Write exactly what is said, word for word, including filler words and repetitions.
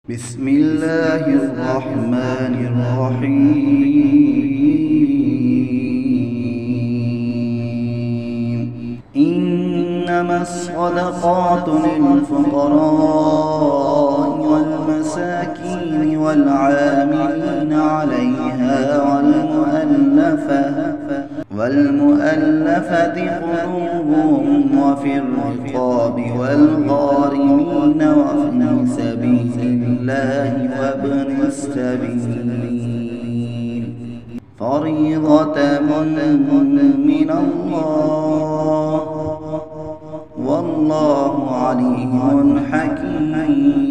بسم الله الرحمن الرحيم. إنما الصدقات للفقراء والمساكين والعاملين عليها والمؤلفة والمؤلفة قلوبهم وفي الرقاب والغارمين وفي سبيل الله وابن السبيل فريضة من الله والله عليم حكيم.